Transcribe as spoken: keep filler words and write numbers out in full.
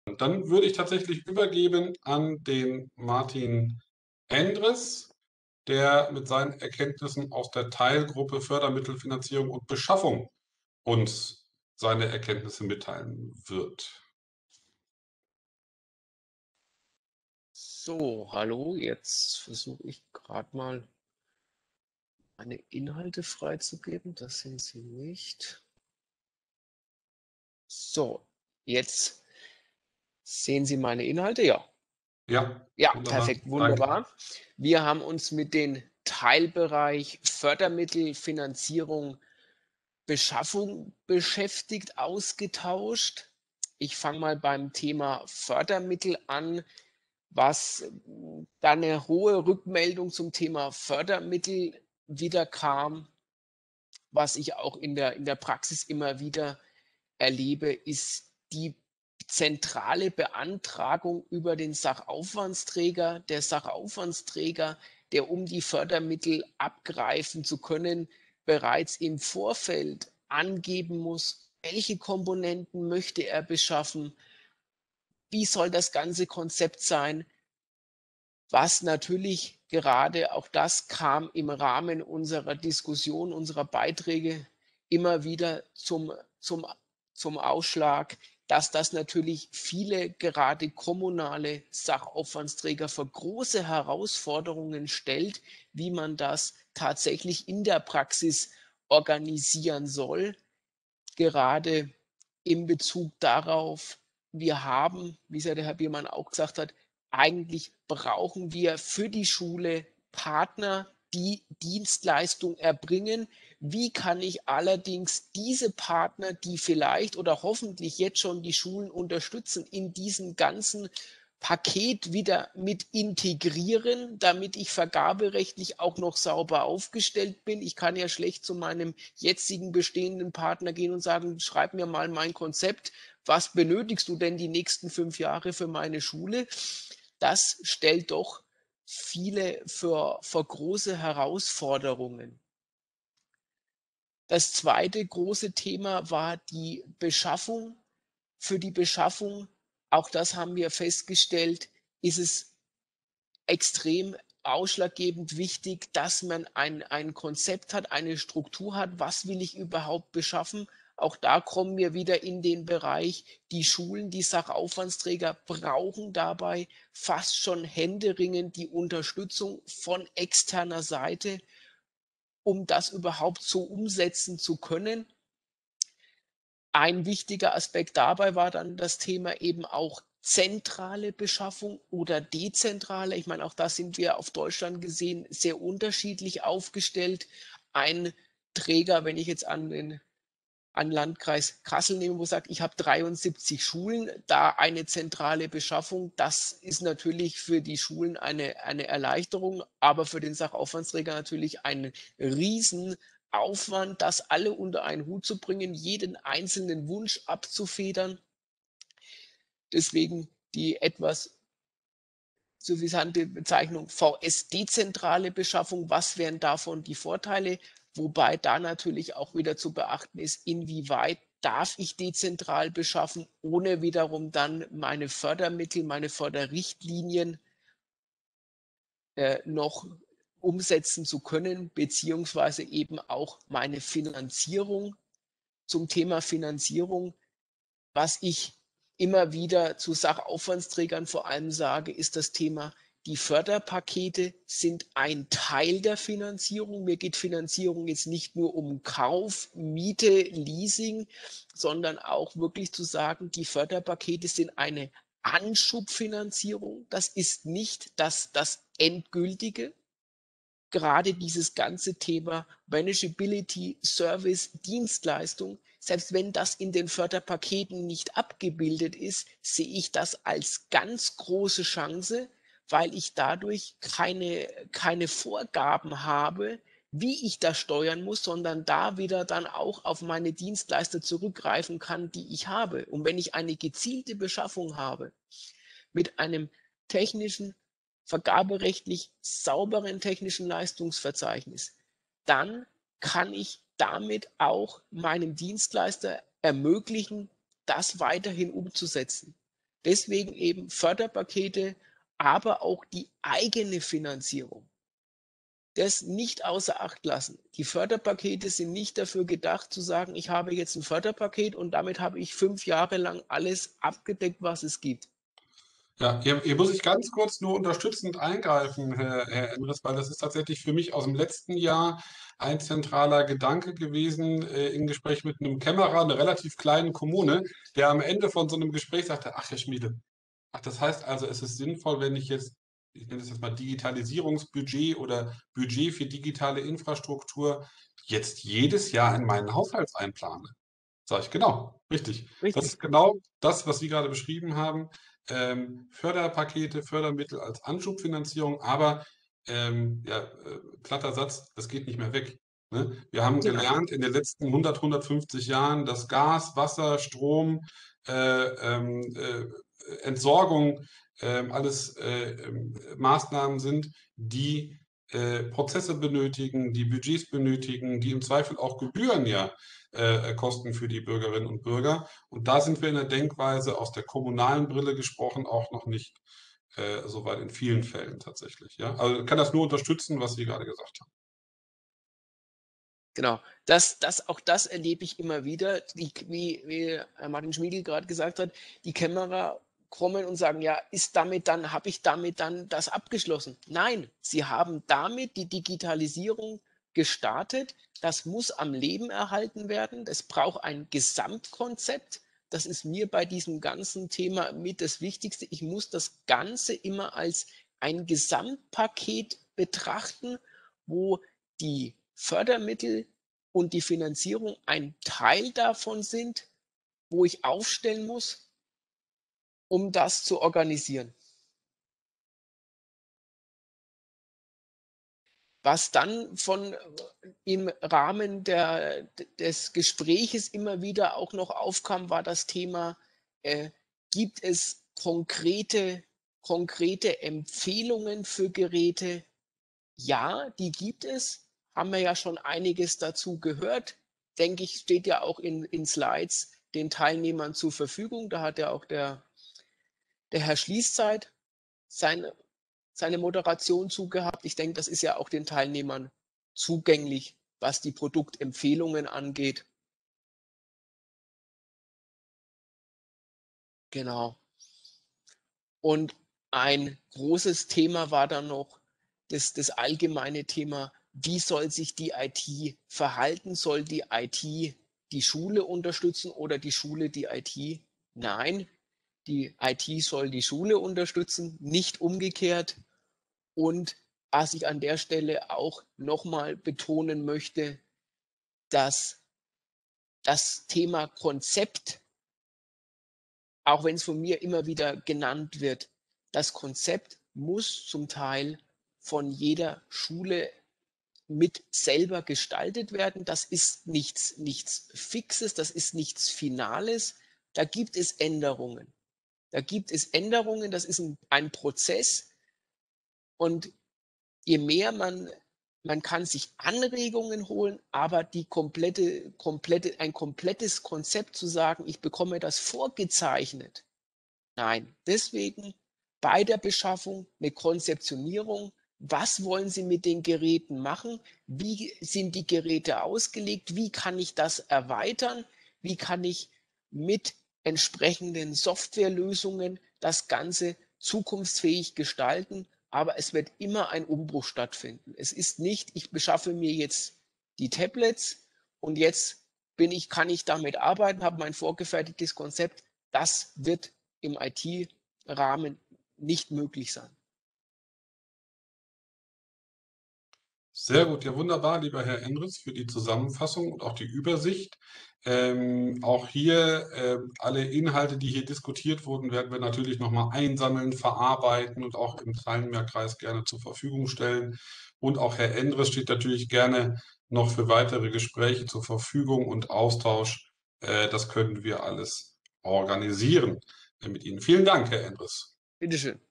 Dann würde ich tatsächlich übergeben an den Martin Endres, der mit seinen Erkenntnissen aus der Teilgruppe Fördermittelfinanzierung und Beschaffung uns seine Erkenntnisse mitteilen wird. So, hallo, jetzt versuche ich gerade mal meine Inhalte freizugeben. Das sind sie nicht. So, jetzt sehen Sie meine Inhalte? Ja. Ja, Ja, wunderbar, perfekt, danke. wunderbar. Wir haben uns mit dem Teilbereich Fördermittel, Finanzierung, Beschaffung beschäftigt, ausgetauscht. Ich fange mal beim Thema Fördermittel an, was da eine hohe Rückmeldung zum Thema Fördermittel wieder kam, was ich auch in der in der Praxis immer wieder erlebe, ist die zentrale Beantragung über den Sachaufwandsträger. Der Sachaufwandsträger, der, um die Fördermittel abgreifen zu können, bereits im Vorfeld angeben muss, welche Komponenten möchte er beschaffen, wie soll das ganze Konzept sein, was natürlich gerade auch das kam im Rahmen unserer Diskussion, unserer Beiträge immer wieder zum zum zum Ausschlag, dass das natürlich viele gerade kommunale Sachaufwandsträger vor große Herausforderungen stellt, wie man das tatsächlich in der Praxis organisieren soll, gerade in Bezug darauf, wir haben, wie es ja der Herr Biermann auch gesagt hat, eigentlich brauchen wir für die Schule Partner, die Dienstleistung erbringen. Wie kann ich allerdings diese Partner, die vielleicht oder hoffentlich jetzt schon die Schulen unterstützen, in diesem ganzen Paket wieder mit integrieren, damit ich vergaberechtlich auch noch sauber aufgestellt bin? Ich kann ja schlecht zu meinem jetzigen bestehenden Partner gehen und sagen: „Schreib mir mal mein Konzept. Was benötigst du denn die nächsten fünf Jahre für meine Schule?“ Das stellt doch viele vor vor große Herausforderungen. Das zweite große Thema war die Beschaffung. Für die Beschaffung, auch das haben wir festgestellt, ist es extrem ausschlaggebend wichtig, dass man ein ein Konzept hat, eine Struktur hat. Was will ich überhaupt beschaffen? Auch da kommen wir wieder in den Bereich, die Schulen, die Sachaufwandsträger brauchen dabei fast schon händeringend die Unterstützung von externer Seite, um das überhaupt so umsetzen zu können. Ein wichtiger Aspekt dabei war dann das Thema eben auch zentrale Beschaffung oder dezentrale. Ich meine, auch da sind wir auf Deutschland gesehen sehr unterschiedlich aufgestellt. Ein Träger, wenn ich jetzt an den an Landkreis Kassel nehme, wo sagt, ich habe dreiundsiebzig Schulen, da eine zentrale Beschaffung, das ist natürlich für die Schulen eine eine Erleichterung, aber für den Sachaufwandsträger natürlich ein Riesenaufwand, das alle unter einen Hut zu bringen, jeden einzelnen Wunsch abzufedern. Deswegen die etwas suffisante Bezeichnung V S dezentrale Beschaffung. Was wären davon die Vorteile? Wobei da natürlich auch wieder zu beachten ist, inwieweit darf ich dezentral beschaffen, ohne wiederum dann meine Fördermittel, meine Förderrichtlinien äh, noch umsetzen zu können, beziehungsweise eben auch meine Finanzierung. Zum Thema Finanzierung, was ich immer wieder zu Sachaufwandsträgern vor allem sage, ist das Thema, die Förderpakete sind ein Teil der Finanzierung. Mir geht Finanzierung jetzt nicht nur um Kauf, Miete, Leasing, sondern auch wirklich zu sagen, die Förderpakete sind eine Anschubfinanzierung. Das ist nicht das, das Endgültige. Gerade dieses ganze Thema Manageability, Service, Dienstleistung, selbst wenn das in den Förderpaketen nicht abgebildet ist, sehe ich das als ganz große Chance, weil ich dadurch keine keine Vorgaben habe, wie ich das steuern muss, sondern da wieder dann auch auf meine Dienstleister zurückgreifen kann, die ich habe. Und wenn ich eine gezielte Beschaffung habe mit einem technischen, vergaberechtlich sauberen technischen Leistungsverzeichnis, dann kann ich damit auch meinem Dienstleister ermöglichen, das weiterhin umzusetzen. Deswegen eben Förderpakete, aber auch die eigene Finanzierung. Das nicht außer Acht lassen. Die Förderpakete sind nicht dafür gedacht zu sagen: „Ich habe jetzt ein Förderpaket und damit habe ich fünf Jahre lang alles abgedeckt, was es gibt.“ Ja, hier, hier muss ich ganz kurz nur unterstützend eingreifen, Herr, Herr Endres, weil das ist tatsächlich für mich aus dem letzten Jahr ein zentraler Gedanke gewesen, äh, im Gespräch mit einem Kämmerer, einer relativ kleinen Kommune, der am Ende von so einem Gespräch sagte: Ach, Herr Schmiede, ach, das heißt also, es ist sinnvoll, wenn ich jetzt, ich nenne das jetzt mal Digitalisierungsbudget oder Budget für digitale Infrastruktur jetzt jedes Jahr in meinen Haushalt einplane. Sage ich, genau, richtig. Das Richtig, ist genau das, was Sie gerade beschrieben haben. Ähm, Förderpakete, Fördermittel als Anschubfinanzierung, aber ähm, ja, äh, platter Satz, das geht nicht mehr weg. Ne? Wir haben genau, gelernt in den letzten hundert, hundertfünfzig Jahren, dass Gas, Wasser, Strom, äh, ähm, äh, Entsorgung, ähm, alles äh, ähm, Maßnahmen sind, die äh, Prozesse benötigen, die Budgets benötigen, die im Zweifel auch Gebühren ja äh, Kosten für die Bürgerinnen und Bürger. Und da sind wir in der Denkweise aus der kommunalen Brille gesprochen auch noch nicht äh, so weit in vielen Fällen tatsächlich. Ja? Also ich kann das nur unterstützen, was Sie gerade gesagt haben. genau. Das das auch das erlebe ich immer wieder, die wie wie Herr Martin Schmiedl gerade gesagt hat, die Kämmerer kommen und sagen: „Ja, ist damit dann habe ich damit dann das abgeschlossen?“ Nein, sie haben damit die Digitalisierung gestartet. Das muss am Leben erhalten werden. Das braucht ein Gesamtkonzept. Das ist mir bei diesem ganzen Thema mit das Wichtigste. Ich muss das Ganze immer als ein Gesamtpaket betrachten, wo die Fördermittel und die Finanzierung ein Teil davon sind, wo ich aufstellen muss, um das zu organisieren. Was dann von äh, im Rahmen der des Gespräches immer wieder auch noch aufkam, war das Thema, äh, gibt es konkrete konkrete Empfehlungen für Geräte? Ja, die gibt es. Haben wir ja schon einiges dazu gehört. Denke ich, steht ja auch in in Slides den Teilnehmern zur Verfügung. Da hat ja auch der der Herr Schließzeit seine seine Moderation zu gehabt. Ich denke, das ist ja auch den Teilnehmern zugänglich, was die Produktempfehlungen angeht. Genau. Und ein großes Thema war dann noch das das allgemeine Thema: Wie soll sich die I T verhalten? Soll die I T die Schule unterstützen oder die Schule die I T? Nein, die I T soll die Schule unterstützen, nicht umgekehrt. Und was ich an der Stelle auch noch mal betonen möchte, dass das Thema Konzept, auch wenn es von mir immer wieder genannt wird, das Konzept muss zum Teil von jeder Schule mit selber gestaltet werden. Das ist nichts nichts Fixes, das ist nichts Finales. Da gibt es Änderungen. Da gibt es Änderungen, das ist 'n ein Prozess und je mehr man man kann sich Anregungen holen, aber die komplette komplette ein komplettes Konzept zu sagen: „Ich bekomme das vorgezeichnet.“ Nein, deswegen bei der Beschaffung 'ne Konzeptionierung. Was wollen Sie mit den Geräten machen? Wie sind die Geräte ausgelegt? Wie kann ich das erweitern? Wie kann ich mit entsprechenden Softwarelösungen das Ganze zukunftsfähig gestalten? Aber es wird immer ein Umbruch stattfinden. Es ist nicht: „Ich beschaffe mir jetzt die Tablets und jetzt bin ich kann ich damit arbeiten, habe mein vorgefertigtes Konzept.“ Das wird im I T-Rahmen nicht möglich sein. Sehr gut, ja wunderbar, lieber Herr Endres, für die Zusammenfassung und auch die Übersicht. Ähm, auch hier äh, alle Inhalte, die hier diskutiert wurden, werden wir natürlich nochmal einsammeln, verarbeiten und auch im Teilnehmerkreis gerne zur Verfügung stellen. Und auch Herr Endres steht natürlich gerne noch für weitere Gespräche zur Verfügung und Austausch. Äh, das können wir alles organisieren äh, mit Ihnen. Vielen Dank, Herr Endres. Bitte schön.